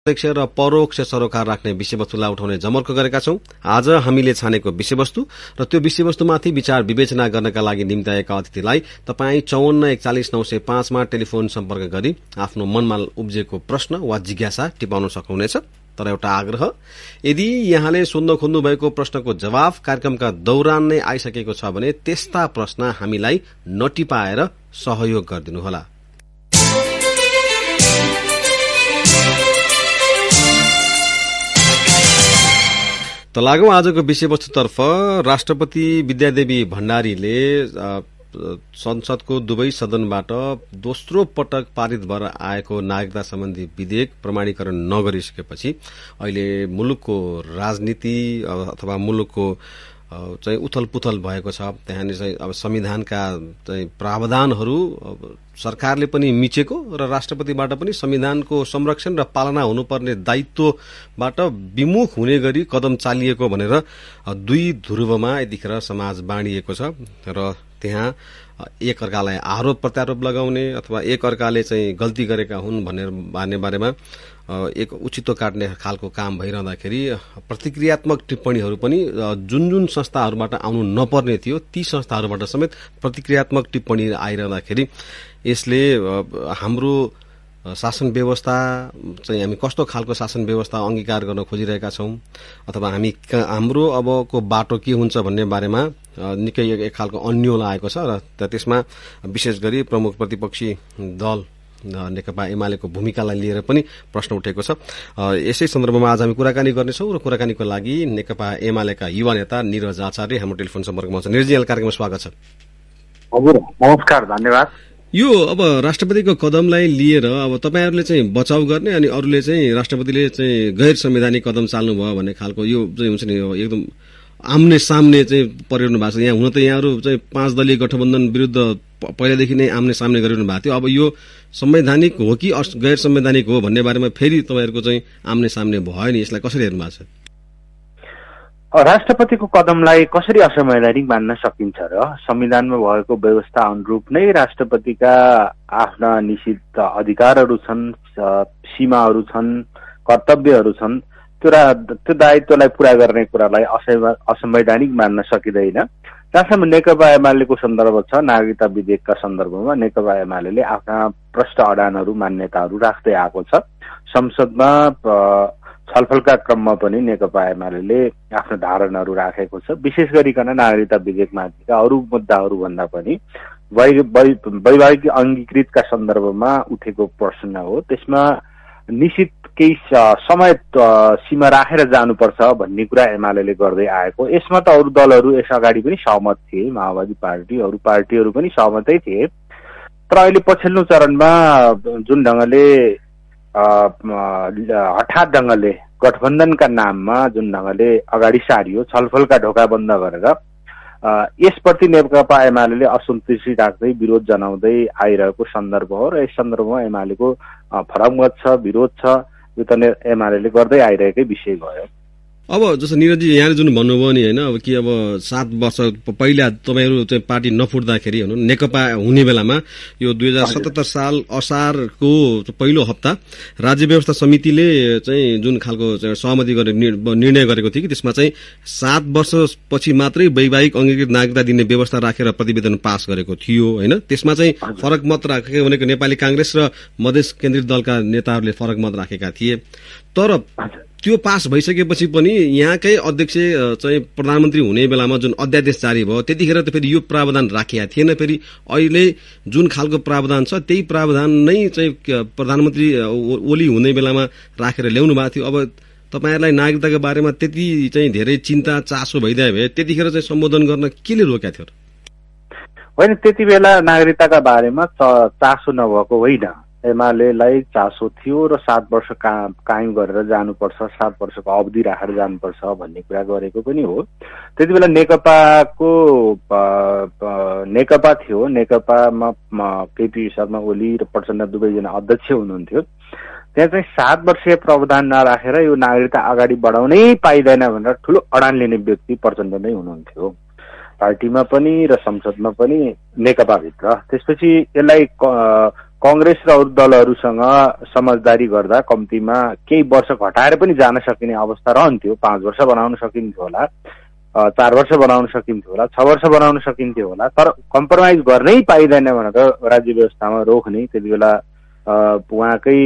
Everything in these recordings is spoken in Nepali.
प्रत्यक्ष र परोक्ष सरोकार राख्ने विषयवस्तुलाई उठाउने जमर्को गरेका छौं। आज हामीले छानेको विषयवस्तु र त्यो विषयवस्तुमाथि विचार विवेचना गर्नका लागि निम्ताएका अतिथिलाई तपाई 54 140 905 मा टेलिफोन सम्पर्क गरी आफ्नो मनमा उब्जेको प्रश्न वा जिज्ञासा टिपाउन सक्नुहुनेछ। तर एउटा आग्रह, यदि यहाँले सोध्न खोज्नु भएको प्रश्नको जवाफ कार्यक्रमका दौरान नै आइसकेको छ भने त्यस्ता प्रश्न हामीलाई नटिपाएर सहयोग गरिदिनुहोला। त लागौं आजको विषयवस्तुतर्फ। राष्ट्रपति विद्यादेवी भण्डारीले संसदको दुवै सदनबाट दोस्रो पटक पारित भएर आएको नागरिकता सम्बन्धी विधेयक प्रमाणीकरण नगरिसकेपछि अहिले मुलुकको राजनीति अथवा मुलुकको चाहिँ उथलपुथल भएको छ। त्यहाँनिर चाहिँ अब संविधानका चाहिँ प्रावधानहरू सरकारले पनि मिचेको र राष्ट्रपतिबाट पनि संविधानको संरक्षण र पालना हुनुपर्ने दायित्वबाट विमुख हुने गरी कदम चालिएको भनेर दुई ध्रुवमा यतिखेर समाज बाँडिएको छ र त्यहाँ एक अर्कालाई आरोप प्रत्यारोप लगाउने अथवा एक अर्काले चाहिँ गल्ती गरेका हुन् भन्ने बारेमा एक उचितो काट्ने खालको काम भइरहँदाखेरि प्रतिक्रियात्मक टिप्पणीहरू पनि जुन जुन संस्थाहरूबाट आउनु नपर्ने थियो ती संस्थाहरूबाट समेत प्रतिक्रियात्मक टिप्पणी आइरहँदाखेरि यसले हाम्रो शासन व्यवस्था चाहिँ हामी कस्तो खालको शासन व्यवस्था अंगीकार गर्न खोजिरहेका छौं अथवा हाम्रो अबको बाटो के हुन्छ भन्ने बारेमा निकै एक खालको अन्योल आएको छ र त्यसमा विशेष गरी प्रमुख प्रतिपक्षी दल नेकपा एमालेको भूमिकालाई लिएर पनि प्रश्न उठेको छ। यसै सन्दर्भमा आज हामी कुराकानी गर्नेछौं र कुराकानीको लागि नेकपा एमालेका युवा नेता निरज आचार्य हाम्रो टेलिफोन सम्पर्कमा हुनुहुन्छ। निरज, कार्यक्रममा स्वागत छ। हजुर, नमस्कार, धन्यवाद। यो अब राष्ट्रपतिको कदमलाई लिएर अब तपाईहरुले चाहिँ बचाउ गर्ने अनि अरूले चाहिँ राष्ट्रपतिले चाहिँ गैर संवैधानिक कदम चाल्नु भयो भन्ने खालको यो चाहिँ हुन्छ नि एकदम आम्ने सामने चाहिँ परिरहनु भएको छ। यहाँ हुन त यहाँहरु चाहिँ 5 दलीय गठबन्धन विरुद्ध पहिलेदेखि नै आम्ने सामने गरिरहनु भएको थियो। अब यो संवैधानिक हो कि गैर संवैधानिक हो भन्ने बारेमा फेरि तपाईहरुको चाहिँ आम्ने सामने भयो नि, यसलाई कसरी हेर्नु भएको छ? राष्ट्रपतिको कदमलाई कसरी असंवैधानिक मान्न सकिन्छ र संविधानमा भएको व्यवस्था अनुरूप नै राष्ट्रपतिका आफ्ना निश्चित अधिकारहरू छन्, सीमाहरू छन्, कर्तव्यहरू छन्। त्यो दायित्वलाई पूरा गर्ने कुरालाई असंवैधानिक मान्न सकिँदैन। जहाँसम्म नेकपा एमालेको सन्दर्भ छ, नागरिकता विधेयकका सन्दर्भमा नेकपा एमाले आफ्ना प्रष्ट अडानहरू मान्यताहरू राख्दै आएको छ। संसदमा छलफलका क्रममा पनि नेकपा एमाले आफ्नो धारणाहरू राखेको छ। विशेष गरिकन नागरिकता विधेयकमाथिका अरू मुद्दाहरू भन्दा पनि वैवाहिक अंगीकृतका सन्दर्भमा उठेको प्रश्न हो। त्यसमा निश्चित केही समय सीमा राखेर जानुपर्छ भन्ने कुरा एमाले गर्दै आएको। यसमा त अरू दलहरू यस अगाडि पनि सहमत थिए, माओवादी पार्टी अरू पार्टीहरू पनि सहमतै थिए। तर अहिले पछिल्लो चरणमा जुन ढंगले हठात ढंगले गठबन्धनका नाममा जुन ढंगले अगाडि सारियो, छलफलका ढोका बन्द गरेर यसप्रति नेकपा एमाले असन्तुष्टि राख्दै विरोध जनाउँदै आइरहेको सन्दर्भ हो र यस सन्दर्भमा एमालेको फरक मत छ, विरोध छ। यो त एमाले गर्दै आइरहेकै विषय भयो। अब जस्तो निरजी यहाँले जुन भन्नुभयो नि हैन, अब कि अब 7 वर्ष पहिला तपाईहरु चाहिँ पार्टी नफुट्दाखेरि हुनु नेकपा हुने बेलामा यो 2077 साल असारको पहिलो हप्ता राज्य व्यवस्था समितिले चाहिँ जुन खालको सहमति गरेर निर्णय गरेको थियो कि त्यसमा चाहिँ 7 वर्षपछि मात्रै वैवाहिक अंगीकृत नागरिकता दिने व्यवस्था राखेर प्रतिवेदन पास गरेको थियो हैन। त्यसमा चाहिँ फरक मत राखेको भनेको नेपाली कांग्रेस र मधेस केन्द्रित दलका नेताहरूले फरक मत राखेका थिए। तर त्यो पास भइसकेपछि पनि यहाँकै अध्यक्ष चाहिँ प्रधानमन्त्री हुने बेलामा जुन अध्यादेश जारी भयो त्यतिखेर त फेरि यो प्रावधान राखिया थिएन। फेरि अहिले जुन खालको प्रावधान छ त्यही प्रावधान नै चाहिँ प्रधानमन्त्री ओली हुने बेलामा राखेर ल्याउनु भएको थियो। अब तपाईहरुलाई नागरिकताको बारेमा त्यति चाहिँ धेरै चिन्ता चासो भइदिए भए त्यतिखेर चाहिँ सम्बोधन गर्न केले रोकेको थियो? होइन, त्यति बेला नागरिकताका बारेमा चासो नभएको होइन। एमालेलाई चासो थियो र 7 वर्ष कायम गरेर जानुपर्छ, 7 वर्षको अवधि राखेर जानुपर्छ भन्ने कुरा गरेको पनि हो। त्यति बेला नेकपा थियो, नेकपामा केपी शर्मा ओली र प्रचण्ड दुवैजना अध्यक्ष हुनुहुन्थ्यो। त्यहाँ चाहिँ 7 वर्षीय प्रावधान नराखेर यो नागरिकता अगाडि बढाउनै पाइँदैन भनेर ठूलो अडान लिने व्यक्ति प्रचण्ड नै हुनुहुन्थ्यो, पार्टीमा पनि र संसदमा पनि नेकपाभित्र। त्यसपछि यसलाई कांग्रेस र अरू दलहरूसँग समझदारी गर्दा कम्तीमा केही वर्ष घटाएर पनि जान सकिने अवस्था रहन्थ्यो। 5 वर्ष बनाउन सकिन्थ्यो होला, 4 वर्ष बनाउन सकिन्थ्यो होला, 6 वर्ष बनाउन सकिन्थ्यो होला। तर कम्प्रोमाइज गर्नै पाइँदैन भनेर राज्य व्यवस्थामा रोक्ने त्यति बेला उहाँकै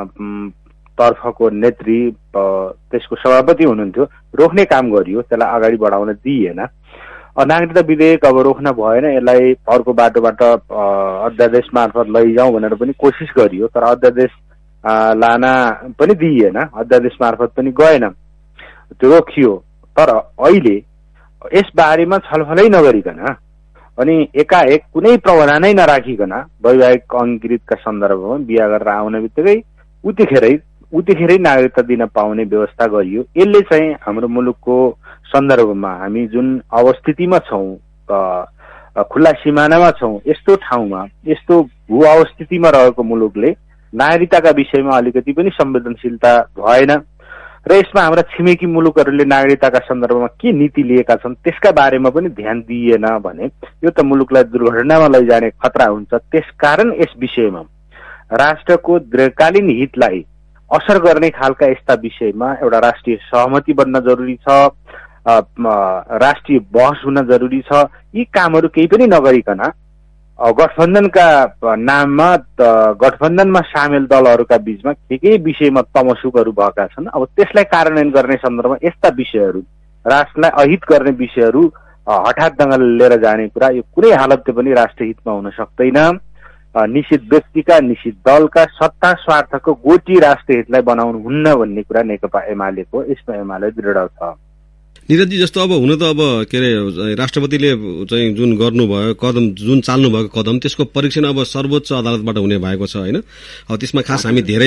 तर्फको नेत्री त्यसको सभापति हुनुहुन्थ्यो, रोक्ने काम गरियो, त्यसलाई अगाडि बढाउन दिइएन। नागरिकता विधेयक अब रोक्न भएन, यसलाई अर्को बाटोबाट अध्यादेश मार्फत लैजाउँ भनेर पनि कोसिस गरियो, तर अध्यादेश लान पनि दिइएन, अध्यादेश मार्फत पनि गएन, त्यो रोकियो। तर अहिले यस बारेमा छलफलै नगरिकन अनि एकाएक कुनै प्रावधानै नराखिकन वैवाहिक अंगीकृतका सन्दर्भमा बिहा गरेर आउने बित्तिकै उतिखेरै नागरिकता दिन पाउने व्यवस्था गरियो। यसले चाहिँ हाम्रो मुलुकको सन्दर्भमा हामी जुन अवस्थितिमा छौँ, खुल्ला सिमानामा छौँ, यस्तो ठाउँमा यस्तो भू अवस्थितिमा रहेको मुलुकले नागरिकताका विषयमा अलिकति पनि संवेदनशीलता भएन र यसमा हाम्रा छिमेकी मुलुकहरूले नागरिकताका सन्दर्भमा के नीति लिएका छन् त्यसका बारेमा पनि ध्यान दिइएन भने यो त मुलुकलाई दुर्घटनामा लैजाने खतरा हुन्छ। त्यसकारण यस विषयमा राष्ट्रको दीर्घकालीन हितलाई असर गर्ने खालका यस्ता विषयमा एउटा राष्ट्रिय सहमति बन्न जरुरी छ, राष्ट्रिय बहस हुन जरुरी छ। यी कामहरू केही पनि नगरिकन गठबन्धनका नाममा गठबन्धनमा सामेल दलहरूका बीचमा के विषयमा तमसुकहरू भएका छन्, अब त्यसलाई कार्यान्वयन गर्ने सन्दर्भमा यस्ता विषयहरू, राष्ट्रलाई अहित गर्ने विषयहरू हठात ढङ्गले लिएर जाने कुरा यो कुनै हालतले पनि राष्ट्रिय हितमा हुन सक्दैन। निश्चित व्यक्तिका, निश्चित दलका सत्ता स्वार्थको गोटी राष्ट्रिय हितलाई बनाउनु हुन्न भन्ने कुरा नेकपा एमालेको, यसमा एमाले दृढ छ। निरजजी, जस्तो अब हुन त अब के अरे राष्ट्रपतिले चाहिँ जुन गर्नुभयो कदम, जुन चाल्नु भएको कदम, त्यसको परीक्षण अब सर्वोच्च अदालतबाट हुने भएको छ होइन। अब त्यसमा खास हामी धेरै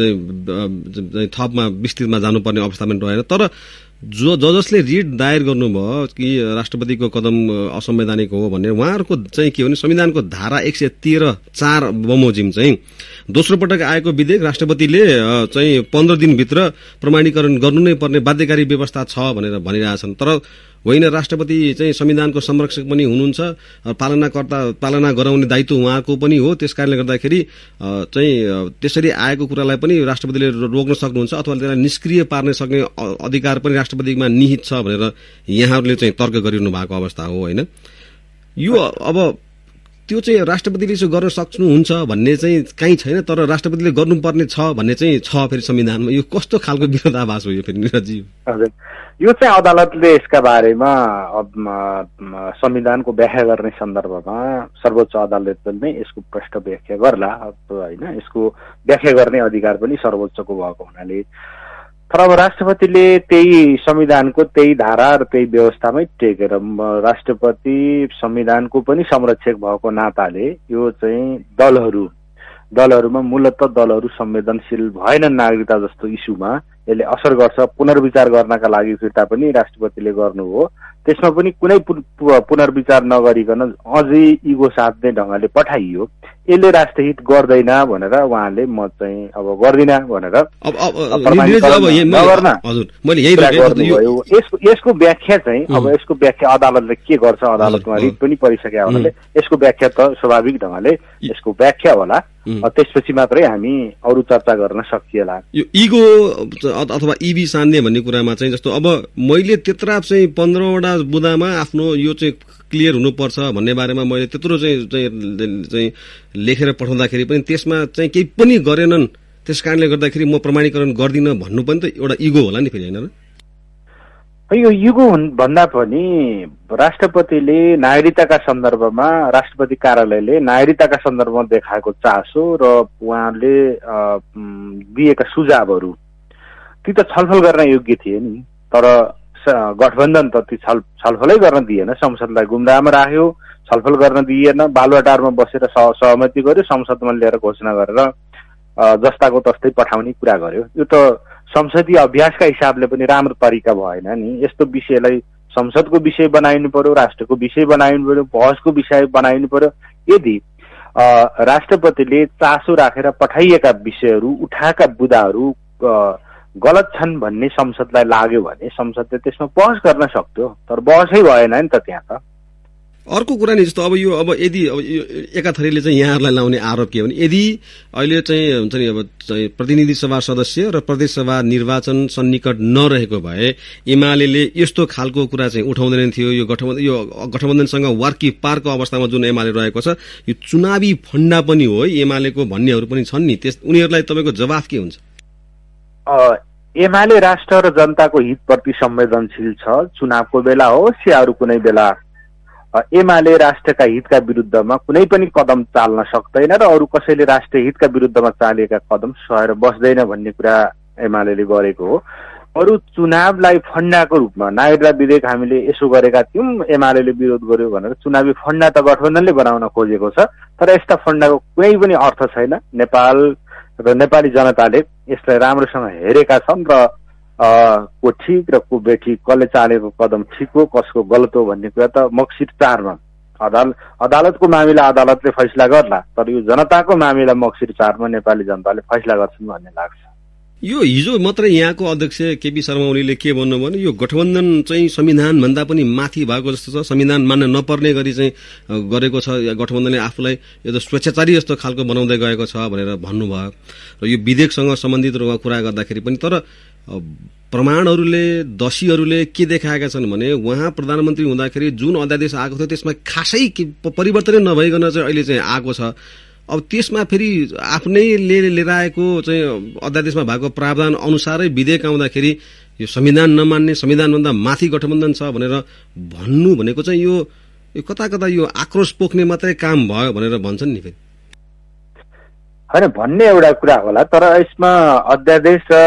थपमा विस्तृतमा जानुपर्ने अवस्था पनि रहेन। तर जसले रिट दायर गर्नुभयो कि राष्ट्रपतिको कदम असंवैधानिक हो भन्ने, उहाँहरूको चाहिँ के भने संविधानको धारा 113(4) बमोजिम चाहिँ दोस्रो पटक आएको विधेयक राष्ट्रपतिले चाहिँ 15 दिनभित्र प्रमाणीकरण गर्नु नै पर्ने बाध्यकारी व्यवस्था छ भनेर भनिरहेछन्। तर होइन, राष्ट्रपति चाहिँ संविधानको संरक्षक पनि हुनुहुन्छ, पालना गराउने दायित्व उहाँको पनि हो। त्यसकारणले गर्दाखेरि चाहिँ त्यसरी आएको कुरालाई पनि राष्ट्रपतिले रोक्न सक्नुहुन्छ अथवा त्यसलाई निष्क्रिय पार्न सक्ने अधिकार पनि राष्ट्रपतिमा निहित छ भनेर यहाँहरूले चाहिँ तर्क गरिरहनु भएको अवस्था हो होइन। यो अब त्यो चाहिँ राष्ट्रपतिले यसो गर्न सक्नुहुन्छ भन्ने चाहिँ कहीँ छैन, तर राष्ट्रपतिले गर्नुपर्ने छ भन्ने चाहिँ छ फेरि संविधानमा। यो कस्तो खालको विरोधाभास हो यो फेरि निरजजी? हजुर, यो चाहिँ अदालतले यसका बारेमा संविधानको व्याख्या गर्ने सन्दर्भमा सर्वोच्च अदालतले नै यसको प्रष्ट व्याख्या गर्ला होइन। यसको व्याख्या गर्ने अधिकार पनि सर्वोच्चको भएको हुनाले, तर अब राष्ट्रपतिले त्यही संविधानको त्यही धारा र त्यही व्यवस्थामै टेकेर राष्ट्रपति संविधानको पनि संरक्षक भएको नाताले यो चाहिँ दलहरूमा मूलतः दलहरू संवेदनशील भएनन् नागरिकता जस्तो इस्युमा, यसले असर गर्छ। पुनर्विचार गर्नका लागि फिर्ता पनि राष्ट्रपतिले गर्नु हो, त्यसमा पनि कुनै पुनर्विचार नगरिकन अझै इगो साध्ने ढङ्गले पठाइयो। यसले राष्ट्रहित गर्दैन भनेर उहाँले म चाहिँ अब गर्दिन भनेर यसको व्याख्या चाहिँ अब यसको व्याख्या अदालतले के गर्छ, अदालतमा रिट पनि परिसकेका हुनाले यसको व्याख्या त स्वाभाविक ढङ्गले यसको व्याख्या होला, त्यसपछि मात्रै हामी अरू चर्चा गर्न सकिएला। यो इगो अथवा इबी सान्ने भन्ने कुरामा चाहिँ जस्तो अब मैले त्यत्रा चाहिँ 15वटा बुदामा आफ्नो यो चाहिँ क्लियर हुनुपर्छ भन्ने बारेमा मैले त्यत्रो चाहिँ लेखेर पठाउँदाखेरि पनि त्यसमा चाहिँ केही पनि गरेनन्, त्यस कारणले गर्दाखेरि म प्रमाणीकरण गर्दिनँ भन्नु पनि त एउटा इगो होला नि फेरि होइन र? यो इगो भन्दा पनि राष्ट्रपतिले नागरिकताका सन्दर्भमा राष्ट्रपति कार्यालयले नागरिकताका सन्दर्भमा देखाएको चासो र उहाँले दिएका सुझावहरू ती त छलफल गर्न योग्य थिए नि, तर गठबन्धन त ती छलफलै गर्न दिएन, संसदलाई गुमराहमा राख्यो, छलफल गर्न दिएन, बालुवाटारमा बसेर सहमति गर्यो, संसदमा ल्याएर घोषणा गरेर जस्ताको तस्तै पठाउने कुरा गर्यो। यो त संसदीय अभ्यासका हिसाबले पनि राम्रो तरिका भएन नि। यस्तो विषयलाई संसदको विषय बनाइनु पर्यो, राष्ट्रको विषय बनाइनु पर्यो, बहसको विषय बनाइनु पर्यो। यदि राष्ट्रपतिले चासो राखेर पठाइएका विषयहरू, उठाएका बुदाहरू गलत छन् भन्ने संसदलाई लाग्यो भने संसदले त्यसमा बहस गर्न सक्थ्यो, तर बहसै भएन नि त त्यहाँ त। अर्को कुरा नि जस्तो अब यदि एका थरीले चाहिँ यहाँहरूलाई लाउने आरोप के भने यदि अहिले चाहिँ हुन्छ नि अब प्रतिनिधि सभा सदस्य र प्रदेश सभा निर्वाचन सन्निकट नरहेको भए एमाले यस्तो खालको कुरा चाहिँ उठाउँदैन थियो। यो गठबन्धनसँग वार्की पारको अवस्थामा जुन एमाले रहेको छ यो चुनावी फण्डा पनि हो एमालेको भन्नेहरू पनि छन् नि। उनीहरूलाई तपाईँको जवाफ के हुन्छ? एमाले राष्ट्र र जनताको हितप्रति संवेदनशील छ। चुनावको बेला होस् या अरू कुनै बेला एमाले राष्ट्रका हितका विरुद्धमा कुनै पनि कदम चाल्न सक्दैन र अरू कसैले राष्ट्रिय हितका विरुद्धमा चालिएका कदम सहेर बस्दैन भन्ने कुरा एमाले गरेको हो। अरू चुनावलाई फण्डाको रूपमा नागरिकता विधेयक हामीले यसो गरेका थियौँ, एमाले विरोध गर्यो भनेर चुनावी फण्डा त गठबन्धनले बनाउन खोजेको छ, तर यस्ता फण्डाको कुनै पनि अर्थ छैन। नेपाल र नेपाली जनताले यसलाई राम्रोसँग हेरेका छन् र को ठिक र को बेठिक, कसले चालेको कदम ठिक हो कसको गलत हो भन्ने कुरा त मक्सिर 4 मा अदालतको मामिला अदालतले फैसला गर्ला, तर यो जनताको मामिला मक्सिर 4 मा नेपाली जनताले फैसला गर्छन् भन्ने लाग्छ। यो हिजो मात्रै यहाँको अध्यक्ष केपी शर्मा ओलीले के भन्नु भने यो गठबन्धन चाहिँ संविधान भन्दा पनि माथि भएको जस्तो छ, संविधान मान्न नपर्ने गरी चाहिँ गरेको छ, गठबन्धनले आफूलाई यो स्वेच्छाचारी जस्तो खालको बनाउँदै गएको छ भनेर भन्नुभयो। र यो विधेयकसँग सम्बन्धित कुरा गर्दाखेरि पनि तर प्रमाणहरूले दशीहरूले के देखाएका छन् भने उहाँ प्रधानमन्त्री हुँदाखेरि जुन अध्यादेश आएको थियो त्यसमा खासै परिवर्तनै नभइकन चाहिँ अहिले चाहिँ आएको छ। अब त्यसमा फेरि आफ्नै लिएर आएको चाहिँ अध्यादेशमा भएको प्रावधान अनुसारै विधेयक आउँदाखेरि यो संविधान नमान्ने, संविधानभन्दा माथि गठबन्धन छ भनेर भन्नु भनेको चाहिँ यो कता कता यो आक्रोश पोख्ने मात्रै काम भयो भनेर भन्छन् नि। फेरि होइन भन्ने एउटा कुरा होला, तर यसमा अध्यादेश र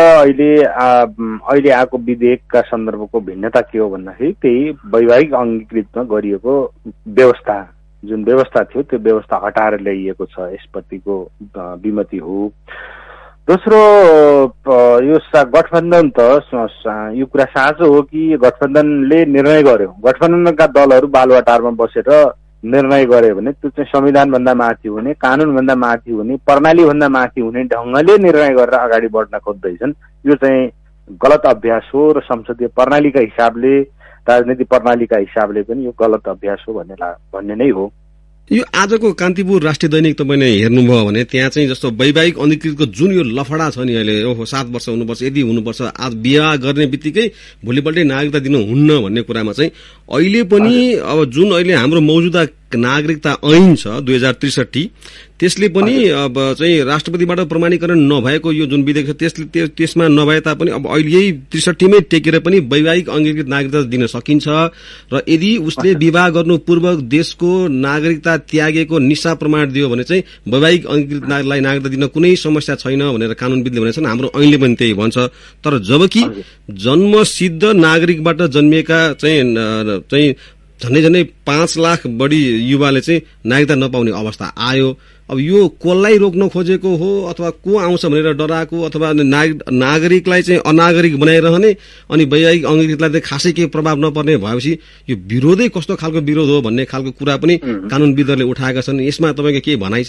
अहिले आएको विधेयकका सन्दर्भको भिन्नता के हो भन्दाखेरि त्यही वैवाहिक अङ्गीकृतमा गरिएको व्यवस्था, जुन व्यवस्था थियो त्यो व्यवस्था हटाएर ल्याइएको छ, यसप्रतिको विमति हो। दोस्रो यो गठबन्धन त यो कुरा साँचो हो कि गठबन्धनले निर्णय गर्यो, गठबन्धनका दलहरू बालुवाटारमा बसेर निर्णय गर्यो भने त्यो चाहिँ संविधानभन्दा माथि हुने, कानूनभन्दा माथि हुने, प्रणालीभन्दा माथि हुने ढङ्गले निर्णय गरेर अगाडि बढ्न खोज्दैछन्। यो चाहिँ गलत अभ्यास हो र संसदीय प्रणालीका हिसाबले, राजनीतिक प्रणालीका हिसाबले पनि यो गलत अभ्यास हो भन्ने नै हो। यो आजको कान्तिपुर राष्ट्रिय दैनिक तपाईँले हेर्नुभयो भने त्यहाँ चाहिँ जस्तो वैवाहिक अङ्गीकृतको जुन यो लफडा छ नि अहिले, ओहो 7 वर्ष हुनुपर्छ, यदि हुनुपर्छ, आज बिहा गर्ने बित्तिकै भोलिपल्टै नागरिकता दिनु हुन्न भन्ने कुरामा चाहिँ अहिले पनि अब जुन अहिले हाम्रो मौजुदा नागरिकता ऐन छ 2063 त्यसले पनि अब चाहिँ राष्ट्रपतिबाट प्रमाणीकरण नभएको यो जुन विधेयक छ त्यसमा नभए तापनि अब अहिले यही 63 मै टेकेर पनि वैवाहिक अङ्गीकृत नागरिकता दिन सकिन्छ र यदि उसले विवाह गर्नु पूर्व देशको नागरिकता त्यागेको निशा प्रमाण दियो भने चाहिँ वैवाहिक अङ्गीकृत नागरिकता दिन कुनै समस्या छैन भनेर कानूनविदले भनेका छन्। हाम्रो ऐनले पनि त्यही भन्छ। तर जबकि जन्मसिद्ध नागरिकबाट जन्मिएका चाहिँ झन्डै 5 लाख बढी युवाले चाहिँ नागरिकता नपाउने अवस्था आयो। अब यो कसलाई रोक्न खोजेको हो अथवा को आउँछ भनेर डराएको अथवा नागरिकलाई चाहिँ अनागरिक बनाइरहने अनि वैवाहिक अङ्गीकृतलाई चाहिँ खासै केही प्रभाव नपर्ने भएपछि यो विरोधै कस्तो खालको विरोध हो भन्ने खालको कुरा पनि कानूनविदहरूले उठाएका छन्। यसमा तपाईँको के भनाइ छ?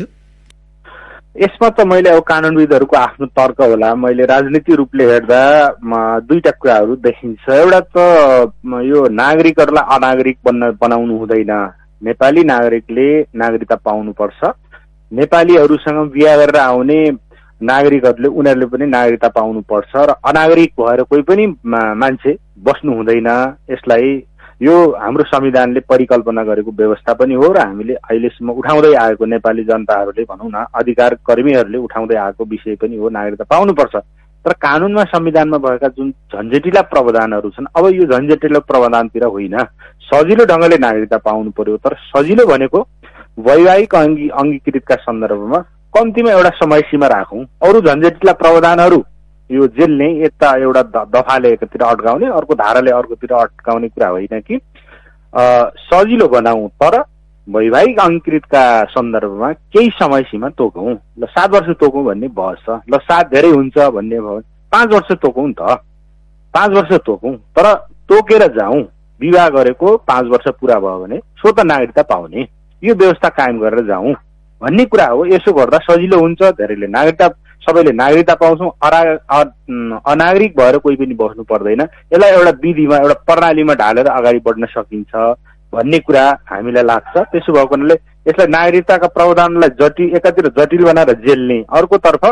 यसमा त मैले अब कानूनविदहरूको आफ्नो तर्क होला, मैले राजनीतिक रूपले हेर्दा दुईटा कुराहरू देखिन्छ। एउटा त यो नागरिकहरूलाई अनागरिक बनाउनु हुँदैन, नेपाली नागरिकले नागरिकता पाउनुपर्छ, नेपालीहरूसँग बिहा गरेर आउने नागरिकहरूले उनीहरूले पनि नागरिकता पाउनुपर्छ र अनागरिक भएर कोही पनि मान्छे बस्नु हुँदैन। यसलाई यो हाम्रो संविधानले परिकल्पना गरेको व्यवस्था पनि हो र हामीले अहिलेसम्म उठाउँदै आएको नेपाली जनताहरूले भनौँ न अधिकार कर्मीहरूले उठाउँदै आएको विषय पनि हो, नागरिकता पाउनुपर्छ। तर कानूनमा संविधानमा भएका जुन झन्झटिला प्रावधानहरू छन्, अब यो झन्झटिला प्रावधानतिर होइन, सजिलो ढङ्गले नागरिकता पाउनु पर्यो। तर सजिलो भनेको वैवाहिक अङ्गीकृतका सन्दर्भमा कम्तीमा एउटा समय सीमा राखौँ। अरू झन्झटिला प्रावधानहरू यो जेलले यता एउटा दफाले एकतिर अड्काउने अर्को धाराले अर्कोतिर अड्काउने कुरा होइन कि सजिलो बनाऊ, तर वैवाहिक अङ्गीकृतका सन्दर्भमा केही समय सीमा तोकौँ। ल 7 वर्ष तोकौँ भन्ने बहस छ, ल 7 धेरै हुन्छ भन्ने भयो 5 वर्ष तोकौँ नि त, 5 वर्ष तोकौँ, तर तोकेर जाउँ। विवाह गरेको 5 वर्ष पुरा भयो भने स्वतः नागरिकता पाउने यो व्यवस्था कायम गरेर जाउँ भन्ने कुरा हो। यसो गर्दा सजिलो हुन्छ, धेरैले नागरिकता, सबैले नागरिकता पाउँछौँ, अनागरिक भएर कोही पनि बस्नु पर्दैन। यसलाई एउटा विधिमा एउटा प्रणालीमा ढालेर अगाडि बढ्न सकिन्छ भन्ने कुरा हामीलाई लाग्छ। त्यसो भएको हुनाले यसलाई नागरिकताका प्रावधानलाई एकातिर जटिल बनाएर जेल्ने, अर्कोतर्फ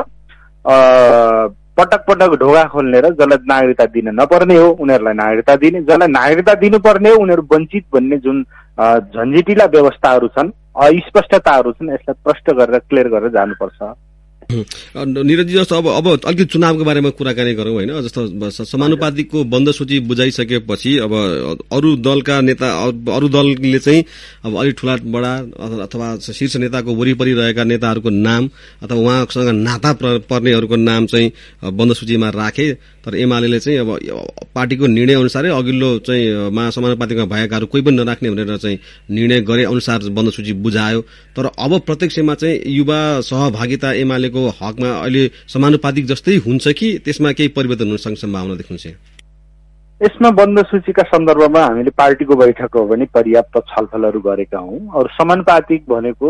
पटक पटक ढोका खोल्ने र जसलाई नागरिकता दिन नपर्ने हो उनीहरूलाई नागरिकता दिने, जसलाई नागरिकता दिनुपर्ने हो उनीहरू वञ्चित भन्ने जुन झन्झटिला व्यवस्थाहरू छन्, अस्पष्टताहरू छन्, यसलाई प्रष्ट गरेर क्लियर गरेर जानुपर्छ। निरजी, जस्तो अब अलिकति चुनावको बारेमा कुराकानी गरौँ होइन। जस्तो समानुपातिकको बन्द सूची बुझाइसकेपछि अब अरू दलका नेता, अरू दलले चाहिँ अब अलिक ठुला बडा अथवा शीर्ष नेताको वरिपरि रहेका नेताहरूको नाम अथवा उहाँसँग नाता पर्नेहरूको नाम चाहिँ बन्द सूचीमा राखे। तर एमाले चाहिँ अब पार्टीको निर्णय अनुसारै अघिल्लो चाहिँ समानुपातिकमा भएकाहरू कोही पनि नराख्ने भनेर चाहिँ निर्णय गरे अनुसार बन्द सूची बुझायो। तर अब प्रत्यक्षमा चाहिँ युवा सहभागिता एमालेको हकमा अहिले समानुपातिक जस्तै हुन्छ कि त्यसमा केही परिवर्तन हुन सक्ने सम्भावना देख्नुहुन्छ? यसमा बन्द सूचीका सन्दर्भमा हामीले पार्टीको बैठकको पनि पर्याप्त छलफलहरू गरेका हौं। और समानुपातिक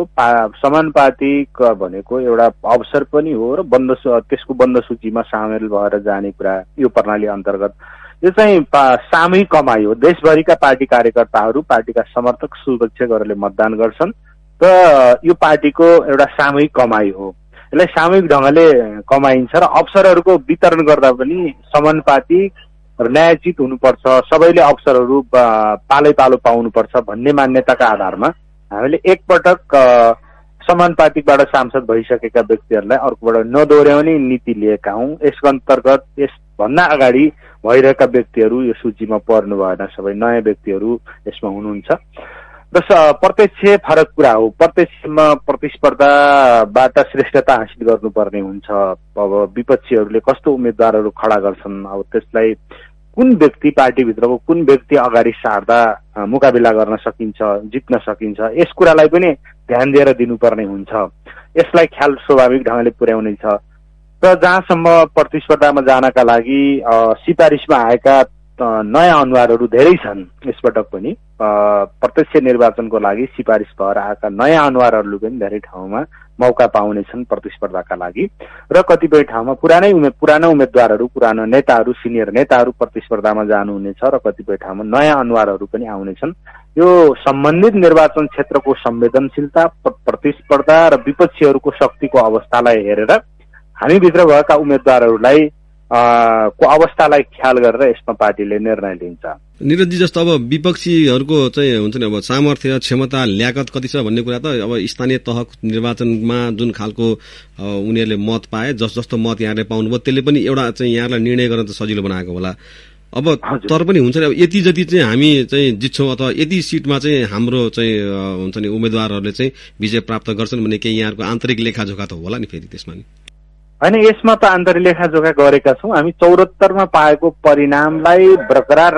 भनेको एउटा अवसर पनि हो र त्यसको बन्द सूचीमा सामेल भएर जाने कुरा यो प्रणाली अन्तर्गत यो चाहिँ सामूहिक कमाई हो। देशभरिका पार्टी कार्यकर्ताहरू, पार्टीका समर्थक, शुभेच्छकहरूले मतदान गर्छन् र यो पार्टीको एउटा सामूहिक कमाई हो। यसलाई सामूहिक ढंगले कमाइन्छ र अवसरहरूको वितरण गर्दा पनि समानुपातिक र न्यायोचित हुनुपर्छ, सबैले अवसरहरू पालै पालो पाउनुपर्छ भन्ने मान्यताका आधारमा हामीले एकपटक समानुपातिकबाट सांसद भइसकेका व्यक्तिहरूलाई अर्कोबाट नदोहोर्याउने नीति लिएका हौं। यसको अन्तर्गत यसभन्दा अगाडि भइरहेका व्यक्तिहरू यो सूचीमा पर्नु भएन, सबै नयाँ व्यक्तिहरू यसमा हुनुहुन्छ। र प्रत्यक्ष फरक कुरा हो। प्रत्यक्षमा प्रतिस्पर्धाबाट श्रेष्ठता हासिल गर्नुपर्ने हुन्छ। अब विपक्षीहरूले कस्तो उम्मेद्वारहरू खडा गर्छन्, अब त्यसलाई कुन व्यक्ति, पार्टीभित्रको कुन व्यक्ति अगाडि सार्दा मुकाबिला गर्न सकिन्छ, जित्न सकिन्छ, यस कुरालाई पनि ध्यान दिएर दिनुपर्ने हुन्छ। यसलाई ख्याल स्वाभाविक ढंगले पुर्याउने छ। र जहाँसम्म प्रतिस्पर्धामा जानका लागि सिफारिसमा आएका नयाँ अनुहारहरू धेरै छन्, यसपटक पनि प्रत्यक्ष निर्वाचनको लागि सिफारिस भएर आएका नयाँ अनुहारहरूले पनि धेरै ठाउँमा मौका पाउनेछन् प्रतिस्पर्धाका लागि। र कतिपय ठाउँमा पुराना उम्मेद्वारहरू, पुराना नेताहरू, सिनियर नेताहरू प्रतिस्पर्धामा जानुहुनेछ र कतिपय ठाउँमा नयाँ अनुहारहरू पनि आउनेछन्। यो सम्बन्धित निर्वाचन क्षेत्रको संवेदनशीलता, प्रतिस्पर्धा र विपक्षीहरूको शक्तिको अवस्थालाई हेरेर हामीभित्र भएका उम्मेद्वारहरूलाई को अवस्थालाई ख्याल गरेर यसमा पार्टीले निर्णय लिन्छ। निरजी, जस्तो अब विपक्षीहरूको चाहिँ हुन्छ नि अब सामर्थ्य, क्षमता, ल्याकत कति छ भन्ने कुरा त अब स्थानीय तह निर्वाचनमा जुन खालको उनीहरूले मत पाए, जस्तो मत यहाँले पाउनुभयो त्यसले पनि एउटा चाहिँ यहाँलाई निर्णय गर्न त सजिलो बनाएको होला। अब तर पनि हुन्छ नि अब यति जति चाहिँ हामी चाहिँ जित्छौँ अथवा यति सिटमा चाहिँ हाम्रो चाहिँ हुन्छ नि उम्मेद्वारहरूले चाहिँ विजय प्राप्त गर्छन् भन्ने केही यहाँहरूको आन्तरिक लेखाजोखा त होला नि फेरि त्यसमा नि? होइन, यसमा त आन्तरिक लेखाजोखा गरेका छौँ। हामी 74मा पाएको परिणामलाई बरकरार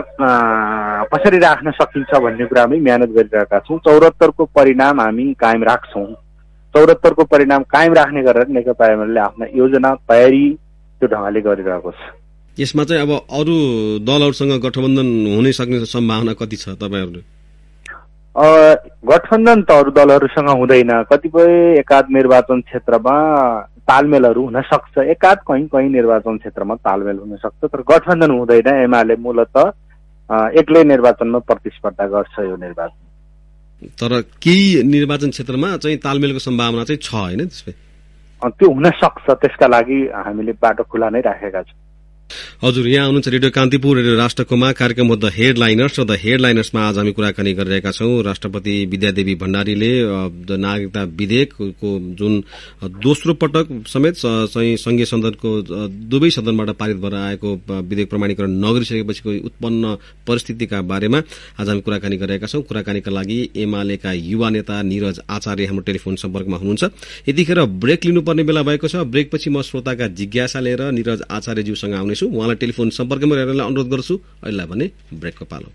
कसरी राख्न सकिन्छ भन्ने कुरामै मेहनत गरिरहेका छौँ। 74को परिणाम हामी कायम राख्छौँ। 74को परिणाम कायम राख्ने गरेर नेकपा एमाले आफ्ना योजना तयारी त्यो ढंगले गरिरहेको छ। यसमा चाहिँ अब अरू दलहरूसँग गठबन्धन हुन सक्ने सम्भावना कति छ तपाईहरुले? गठबन्धन त अरू दलहरूसँग हुँदैन। कतिपय एकाध निर्वाचन क्षेत्रमा तालमेलहरू हुन सक्छ, एकाध कहीँ निर्वाचन क्षेत्रमा तालमेल हुन सक्छ, तर गठबन्धन हुँदैन। एमाले मूलतः एक्लै निर्वाचनमा प्रतिस्पर्धा गर्छ यो निर्वाचन। तर केही निर्वाचन क्षेत्रमा चाहिँ तालमेलको सम्भावना चाहिँ छ हैन? त्यसमा त्यो हुन सक्छ, त्यसका लागि हामीले बाटो खुला नै राखेका छौँ। हजुर, यहाँ हुनुहुन्छ रेडियो कान्तिपुर, रेडियो राष्ट्रकोमा, कार्यक्रम हो द हेडलाइनर्स र द हेडलाइनर्समा आज हामी कुराकानी गरिरहेका छौँ। राष्ट्रपति विद्यादेवी भण्डारीले नागरिकता विधेयकको जुन दोस्रो पटक समेत संघीय संसदको दुवै सदनबाट पारित भएर आएको विधेयक प्रमाणीकरण नगरिसकेपछिको उत्पन्न परिस्थितिका बारेमा आज हामी कुराकानी गरिरहेका छौँ। कुराकानीका लागि एमालेका युवा नेता निरज आचार्य हाम्रो टेलिफोन सम्पर्कमा हुनुहुन्छ। यतिखेर ब्रेक लिनुपर्ने बेला भएको छ। ब्रेकपछि म श्रोताका जिज्ञासा लिएर निरज आचार्यज्यूसँग आउने उहाँलाई टेलिफोन सम्पर्कमा रहेर अनुरोध गर्छु। अहिले भने ब्रेकको पालो।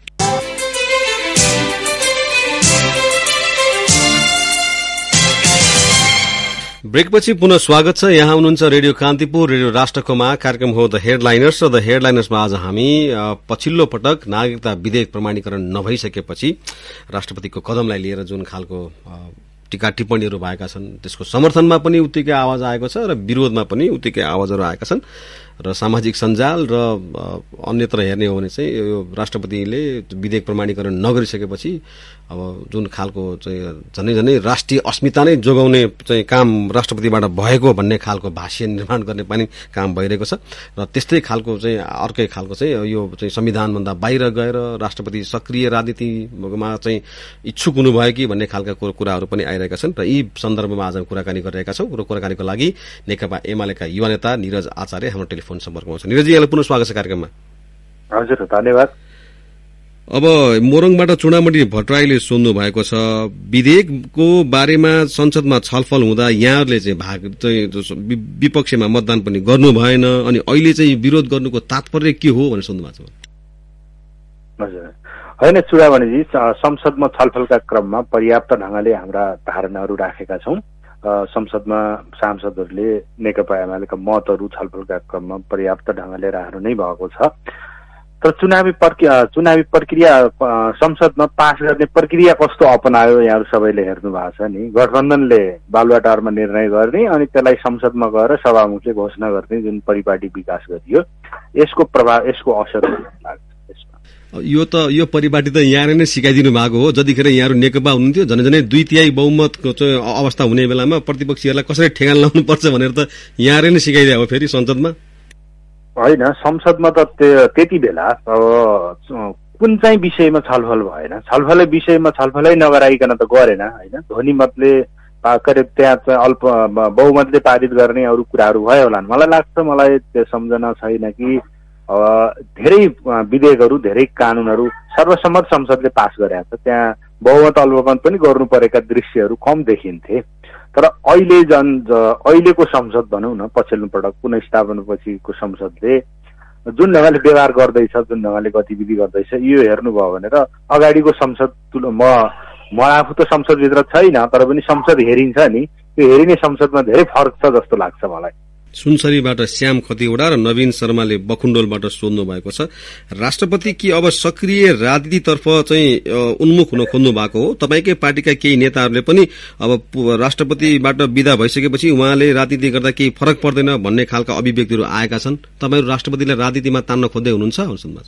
ब्रेकपछि पुनः स्वागत छ। यहाँ हुनुहुन्छ रेडियो कान्तिपुर, रेडियो राष्ट्रकोमा, कार्यक्रम हो द हेडलाइनर्स र द हेडलाइनर्समा आज हामी पछिल्लो पटक नागरिकता विधेयक प्रमाणीकरण नभइसकेपछि राष्ट्रपतिको कदमलाई लिएर जुन खालको टीका टिप्पणीहरू भएका छन् त्यसको समर्थनमा पनि उत्तिकै आवाज आएको छ र विरोधमा पनि उत्तिकै आवाजहरू आएका छन्। र सामाजिक सञ्जाल र अन्यत्र हेर्ने हो भने चाहिँ यो राष्ट्रपतिले विधेयक प्रमाणीकरण नगरिसकेपछि अब जुन खालको चाहिँ झनै राष्ट्रिय अस्मिता नै जोगाउने चाहिँ काम राष्ट्रपतिबाट भएको भन्ने खालको भाष्य निर्माण गर्ने पनि काम भइरहेको छ र त्यस्तै खालको चाहिँ अर्कै खालको चाहिँ यो चाहिँ संविधानभन्दा बाहिर गएर राष्ट्रपति सक्रिय राजनीतिमा चाहिँ इच्छुक हुनुभयो कि भन्ने खालका कुराहरू पनि आइरहेका छन् र यी सन्दर्भमा आज कुराकानी गरिरहेका छौँ र कुराकानीको लागि नेकपा एमालेका युवा नेता निरज आचार्य हाम्रो टेलिफोन सम्पर्कमा छ। निरजी, यहाँलाई पुनः स्वागत छ कार्यक्रममा। हजुर, धन्यवाद। अब मोरङबाट चुडामणि भट्टराईले सोध्नु भएको छ, विधेयकको बारेमा संसदमा छलफल हुँदा यहाँहरूले चाहिँ भाग चाहिँ विपक्षमा मतदान पनि गर्नु भएन, अनि अहिले चाहिँ विरोध गर्नुको तात्पर्य के हो भनेर सोध्नु भएको छ। हजुर, होइन चुडामणिजी, संसदमा छलफलका क्रममा पर्याप्त ढंगले हाम्रा धारणाहरू राखेका छौं। संसदमा सांसदहरूले नेकपा एमालेका मतहरू छलफलका क्रममा पर्याप्त ढंगले राख्नु नै भएको छ। तर चुनावी प्रक्रिया संसदमा पास गर्ने प्रक्रिया कस्तो अपनायो यहाँहरू सबैले हेर्नु भएको छ नि। गठबन्धनले बालुवाटारमा निर्णय गर्ने अनि त्यसलाई संसदमा गएर सभामुखले घोषणा गर्ने जुन परिपाटी विकास गरियो, यसको प्रभाव, यसको असर लाग्छ। यो परिपाटी त यहाँले नै सिकाइदिनु भएको हो। जतिखेर यहाँहरू नेकपा हुनुहुन्थ्यो, झनै 2/3 बहुमतको चाहिँ अवस्था हुने बेलामा प्रतिपक्षीहरूलाई कसरी ठेगान लाउनु पर्छ भनेर त यहाँले नै सिकाइदिए हो फेरि संसदमा। होइन, संसदमा त त्यति बेला कुन चाहिँ विषयमा छलफल भएन, छलफलै विषयमा छलफलै नगराइकन त गरेन होइन। ध्वनिमतले करिब त्यहाँ चाहिँ अल्प बहुमतले पारित गर्ने अरू कुराहरू भयो होला। मलाई लाग्छ, मलाई त्यो सम्झना छैन कि धेरै विधेयकहरू, धेरै कानूनहरू सर्वसम्मत संसदले पास गरेको छ। त्यहाँ बहुमत अल्पमत पनि गर्नु परेका दृश्यहरू कम देखिन्थे। तर अहिलेको संसद भनौँ न, पछिल्लो पटक पुनर्स्थापनापछिको संसदले जुन ढंगले व्यवहार गर्दैछ, जुन ढंगले गतिविधि गर्दैछ, यो हेर्नुभयो भनेर अगाडिको संसद म आफू त संसदभित्र छैन, तर पनि संसद हेरिन्छ नि, त्यो हेरिने संसदमा धेरै फरक छ जस्तो लाग्छ मलाई। सुनसरीबाट श्याम खतिवडा र नवीन शर्माले बखुण्डोलबाट सोध्नु भएको छ, राष्ट्रपति कि अब सक्रिय राजनीतितर्फ चाहिँ उन्मुख हुन खोज्नु भएको हो? तपाईकै पार्टीका केही नेताहरूले पनि अब राष्ट्रपतिबाट विदा भइसकेपछि उहाँले राजनीति गर्दा केही फरक पर्दैन भन्ने खालका अभिव्यक्तिहरू आएका छन्। तपाईहरू राष्ट्रपतिलाई राजनीतिमा तान्न खोज्दै हुनुहुन्छ?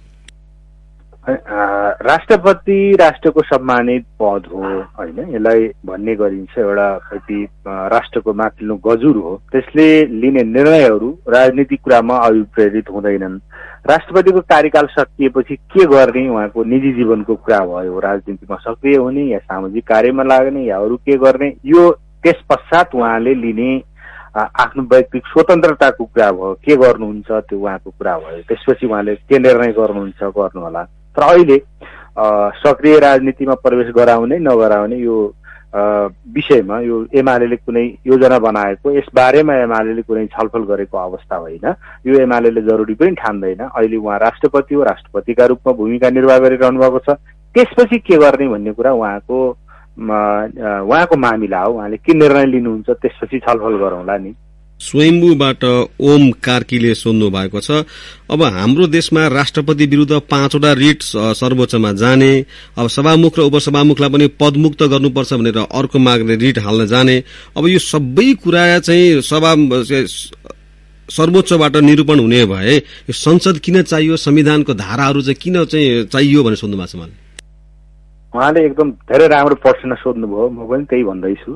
राष्ट्रपति राष्ट्रको सम्मानित पद हो होइन, यसलाई भन्ने गरिन्छ एउटा राष्ट्रको माथिल्लो गजुर हो। त्यसले लिने निर्णयहरू राजनीतिक कुरामा अभिप्रेरित हुँदैनन्। राष्ट्रपतिको कार्यकाल सकिएपछि के गर्ने उहाँको निजी जीवनको कुरा भयो, राजनीतिमा सक्रिय हुने या सामाजिक कार्यमा लाग्ने या अरू के गर्ने, यो त्यस पश्चात उहाँले लिने आफ्नो व्यक्तिगत स्वतन्त्रताको कुरा भयो, के गर्नुहुन्छ त्यो उहाँको कुरा भयो। त्यसपछि उहाँले के निर्णय गर्नुहुन्छ गर्नुहोला। तर अहिले सक्रिय राजनीतिमा प्रवेश गराउने नगराउने यो विषयमा यो एमालेले कुनै योजना बनाएको, यस बारेमा एमालेले कुनै छलफल गरेको अवस्था होइन। यो एमालेले जरुरी पनि ठान्दैन। अहिले उहाँ राष्ट्रपति हो, राष्ट्रपतिका रूपमा भूमिका निर्वाह गरिरहनु भएको छ। त्यसपछि के गर्ने भन्ने कुरा उहाँको मामिला हो। उहाँले के निर्णय लिनुहुन्छ त्यसपछि छलफल गरौँला नि। स्वयम्भूबाट ओम कार्कीले सोध्नु भएको छ, अब हाम्रो देशमा राष्ट्रपति विरूद्ध 5वटा रिट सर्वोच्चमा जाने, अब सभामुख र उपसभामुखलाई पनि पदमुक्त गर्नुपर्छ भनेर अर्को मागले रिट हाल्न जाने, अब यो सबै कुरा चाहिँ सर्वोच्चबाट निरूपण हुने भए यो संसद किन चाहियो, संविधानको धाराहरू चाहिँ किन चाहिँ चाहियो भनेर सोध्नु भएको छ। उहाँले एकदम धेरै राम्रो प्रश्न सोध्नुभयो, म पनि त्यही भन्दैछु।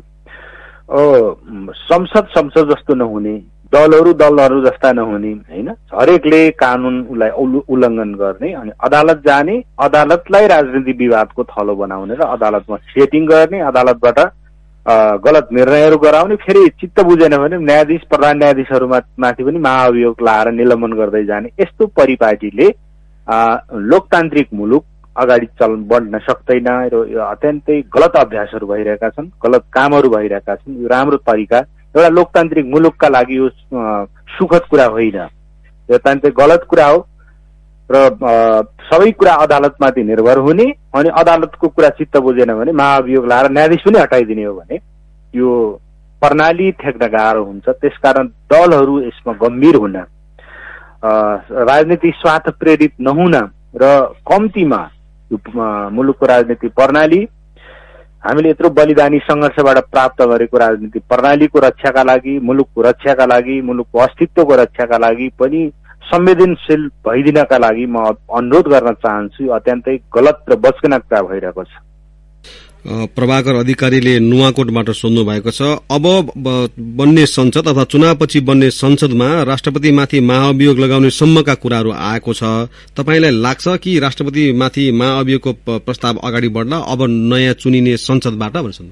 संसद जस्तो नहुने, दलहरू जस्ता नहुने होइन, हरेकले कानून उसलाई उल्लङ्घन गर्ने अनि अदालत जाने, अदालतलाई राजनीति विवादको थलो बनाउने र अदालतमा सेटिङ गर्ने, अदालतबाट गलत निर्णयहरू गराउने, फेरि चित्त बुझेन भने न्यायाधीश प्रधान न्यायाधीशहरू माथि पनि महाअभियोग लाएर निलम्बन गर्दै जाने, यस्तो परिपाटीले लोकतान्त्रिक मुलुक अगाडि बढ्न सक्दैन र यो अत्यन्तै गलत अभ्यासहरू भइरहेका छन्, गलत कामहरू भइरहेका छन्। यो राम्रो तरिका एउटा लोकतान्त्रिक मुलुकका लागि यो सुखद कुरा होइन, यो अत्यन्तै गलत कुरा हो। र सबै कुरा अदालतमाथि निर्भर हुने अनि अदालतको कुरा चित्त बुझेन भने महाअभियोग लाएर न्यायाधीश पनि हटाइदिने हो भने यो प्रणाली ठेक्न गाह्रो हुन्छ। त्यसकारण दलहरू यसमा गम्भीर हुन, राजनीति स्वार्थ प्रेरित नहुन र कम्तीमा मुलुकको राजनीति प्रणाली, हामीले यत्रो बलिदानी संघर्षबाट प्राप्त गरेको राजनीति प्रणालीको रक्षाका लागि, मुलुकको रक्षाका लागि, मुलुकको अस्तित्वको रक्षाका लागि पनि संवेदनशील भइदिनका लागि म अनुरोध गर्न चाहन्छु। अत्यन्तै गलत र बचकना कुरा भइरहेको छ। प्रभाकर अधिकारीले नुवाकोटबाट सोध्नु भएको छ, अब बन्ने संसद अथवा चुनावपछि बन्ने संसदमा राष्ट्रपतिमाथि महाअभियोग लगाउने सम्मका कुराहरू आएको छ। तपाईलाई लाग्छ कि राष्ट्रपतिमाथि महाअभियोगको प्रस्ताव अगाडि बढ्ला अब नयाँ चुनिने संसदबाट?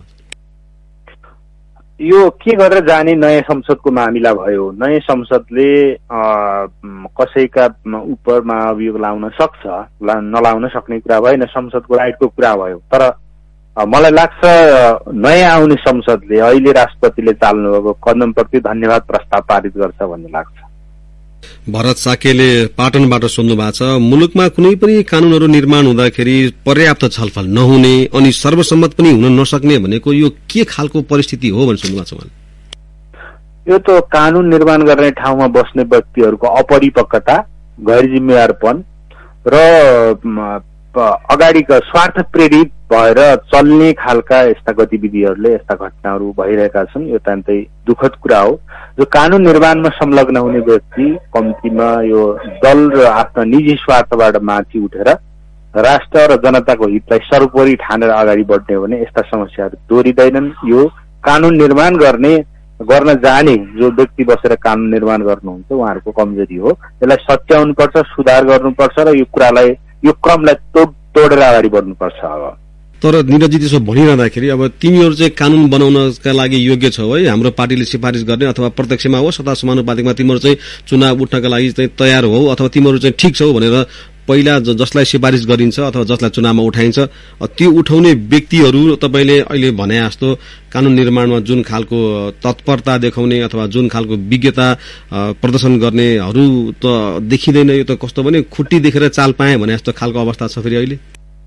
यो के गरेर जाने नयाँ संसदको मामिला भयो। नयाँ संसदले कसैका उपर महाअभियोग लाउन सक्छ, नलाउन सक्ने कुरा भएन, संसदको राइटको कुरा भयो। तर मलाई लाग्छ नयाँ आउने संसदले अहिले राष्ट्रपतिले चाल्नुभएको कदमप्रति धन्यवाद प्रस्ताव पारित गर्छ भन्ने लाग्छ। भरत साकेले पाटनबाट सोध्नु भएको छ, मुलुकमा कुनै पनि कानूनहरू निर्माण हुँदाखेरि पर्याप्त छलफल नहुने अनि सर्वसम्मत पनि हुन नसक्ने भनेको यो के खालको परिस्थिति हो भन्ने सोध्नु भएको छ? यो त कानून निर्माण गर्ने ठाउँमा बस्ने व्यक्तिहरूको अपरिपक्वता, गैर जिम्मेवारपन र अगाडिका स्वार्थ प्रेरित भएर चल्ने खालका यस्ता गतिविधिहरूले यस्ता घटनाहरू भइरहेका छन्। यो अत्यन्तै दुःखद कुरा हो। जो कानून निर्माणमा संलग्न हुने व्यक्ति कम्तीमा यो दल र आफ्ना निजी स्वार्थबाट माथि उठेर राष्ट्र र जनताको हितलाई सर्वोपरि ठानेर अगाडि बढ्ने हो भने यस्ता समस्याहरू दोहोरिँदैनन्। यो कानून निर्माण गर्न जाने जो व्यक्ति बसेर कानून निर्माण गर्नुहुन्छ उहाँहरूको कमजोरी हो। यसलाई सच्याउनुपर्छ, सुधार गर्नुपर्छ र यो क्रमलाई तोडेर अगाडि बढ्नुपर्छ। अब तर निरजी त्यसो भनिरहँदाखेरि अब तिमीहरू चाहिँ कानून बनाउनका लागि योग्य छौ है, हाम्रो पार्टीले सिफारिस गर्ने अथवा प्रत्यक्षमा होस् अथवा समानुपातिकमा तिमीहरू चाहिँ चुनाव उठ्नका लागि चाहिँ तयार हो अथवा तिमीहरू चाहिँ ठिक छौ भनेर पहिला जसलाई सिफारिस गरिन्छ अथवा जसलाई चुनावमा उठाइन्छ त्यो उठाउने व्यक्तिहरू तपाईले अहिले भने जस्तो कानून निर्माणमा जुन खालको तत्परता देखाउने अथवा जुन खालको विज्ञता प्रदर्शन गर्नेहरू त देखिँदैन। यो त कस्तो भने खुट्टी देखेर चाल पाए भने जस्तो खालको अवस्था छ फेरि अहिले।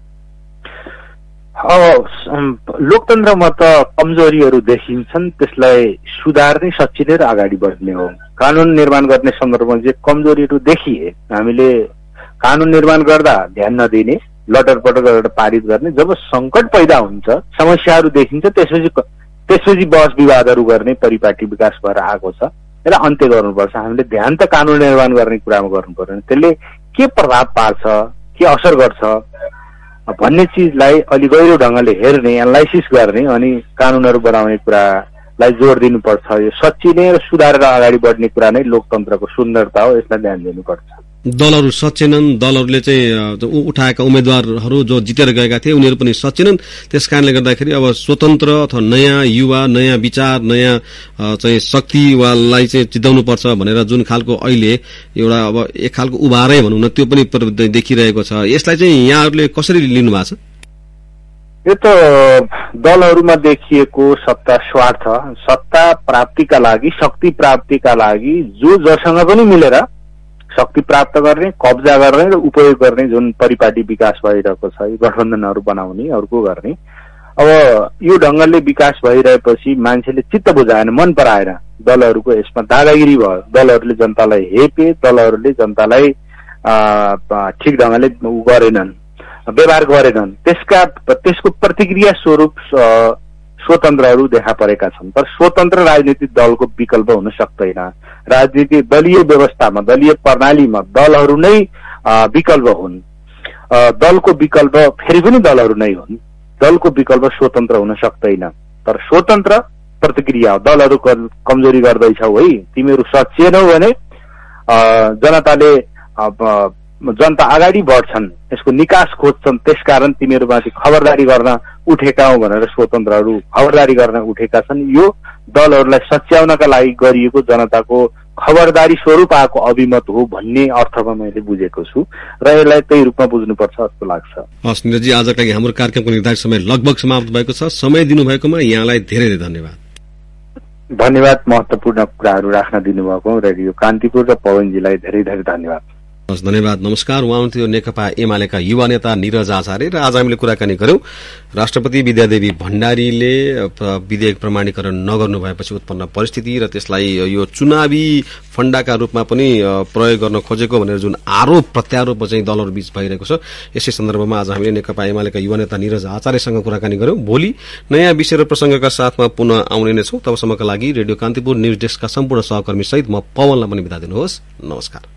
लोकतन्त्रमा त कमजोरीहरू देखिन्छन्, त्यसलाई सुधार्ने, सच्चिने र अगाडि बढ्ने हो। कानून निर्माण गर्ने सन्दर्भमा जे कमजोरीहरू देखिए हामीले कानून निर्माण गर्दा ध्यान नदिने, लटरपटर गरेर पारित गर्ने, जब संकट पैदा हुन्छ, समस्याहरू देखिन्छ, त्यसपछि बहस विवादहरू गर्ने परिपाटी विकास भएर आएको छ। यसलाई अन्त्य गर्नुपर्छ। हामीले ध्यान त कानून निर्माण गर्ने कुरामा गर्नु पर्दैन, त्यसले के प्रभाव पार्छ, के असर गर्छ भन्ने चिजलाई अलि गहिरो ढंगले हेर्ने, एनालाइसिस गर्ने अनि कानूनहरू बनाउने कुरालाई जोड दिनुपर्छ। यो सच्चिने र सुधारेर अगाडि बढ्ने कुरा नै लोकतन्त्रको सुन्दरता हो, यसलाई ध्यान दिनुपर्छ। दलहरू सचेनन्, दलहरूले चाहिँ उठाएका उम्मेद्वारहरू जो जितेर गएका थिए उनीहरू पनि सचेनन्। त्यसकारणले गर्दाखेरि अब स्वतन्त्र अथवा नयाँ युवा, नयाँ विचार, नयाँ चाहिँ शक्तिवालाई चाहिँ जिताउनुपर्छ भनेर जुन खालको अहिले एउटा अब एक खालको उभारै भनौँ न त्यो पनि देखिरहेको छ। यसलाई चाहिँ यहाँहरूले कसरी लिनु भएको छ? यो त दलहरूमा देखिएको सत्ता स्वार्थ, सत्ता प्राप्तिका लागि, शक्ति प्राप्तिका लागि जो जसँग पनि मिलेर शक्ति प्राप्त गर्ने, कब्जा गर्ने र उपयोग गर्ने जुन परिपाटी विकास भइरहेको छ, गठबन्धनहरू बनाउने, अर्को गर्ने। अब यो ढंगले विकास भइरहेपछि मान्छेले चित्त बुझाएन, मन पराएन, दलहरूको यसमा दादागिरी भयो, दलहरूले जनतालाई हेपे, दलहरूले जनतालाई ठिक ढंगले गरेनन्, व्यवहार गरेनन्। त्यसको प्रतिक्रिया स्वरूप स्वतन्त्रहरू देखा परेका छन्। तर स्वतन्त्र राजनीतिक दलको विकल्प हुन सक्दैन। राजनीति दलीय व्यवस्थामा, दलीय प्रणालीमा दलहरू नै विकल्प हुन्। दलको विकल्प फेरि पनि दलहरू नै हुन्। दलको विकल्प स्वतन्त्र हुन सक्दैन। तर स्वतन्त्र प्रतिक्रिया हो। दलहरू कमजोरी गर्दैछौ है, तिमीहरू सचेनौ भने जनताले जनता अगाडि बढ्छन्, यसको निकास खोज्छन्, त्यसकारण तिमीहरूमाथि खबरदारी गर्न उठेका हौ भनेर स्वतन्त्रहरू खबरदारी गर्न उठेका छन्। यो दलहरूलाई सच्याउनका लागि गरिएको जनताको खबरदारी स्वरूप आएको अभिमत हो भन्ने अर्थमा मैले बुझेको छु र यसलाई त्यही रूपमा बुझ्नुपर्छ जस्तो लाग्छ। हस् निरजी, आजका लागि हाम्रो कार्यक्रमको निर्धारित समय लगभग समाप्त भएको छ। समय दिनुभएकोमा यहाँलाई धेरै धेरै धन्यवाद। धन्यवाद। महत्वपूर्ण कुराहरू राख्न दिनुभएको रेडियो कान्तिपुर र पवनजीलाई धेरै धेरै धन्यवाद। हस्, धन्यवाद। नमस्कार। उहाँ हुनुहुन्थ्यो नेकपा एमालेका युवा नेता निरज आचार्य र आज हामीले कुराकानी गर्यौं राष्ट्रपति विद्यादेवी भण्डारीले विधेयक प्रमाणीकरण नगर्नु भएपछि उत्पन्न परिस्थिति र त्यसलाई यो चुनावी फण्डाका रूपमा पनि प्रयोग गर्न खोजेको भनेर जुन आरोप प्रत्यारोप चाहिँ दलहरूबीच भइरहेको छ, यसै सन्दर्भमा आज हामीले नेकपा एमालेका युवा नेता निरज आचार्यसँग कुराकानी गर्यौं। भोलि नयाँ विषय र प्रसंगका साथमा पुनः आउने नै छौं। तबसम्मका लागि रेडियो कान्तिपुर न्यूज डेस्कका सम्पूर्ण सहकर्मी सहित म पवनलाई पनि बिदा दिनुहोस्। नमस्कार।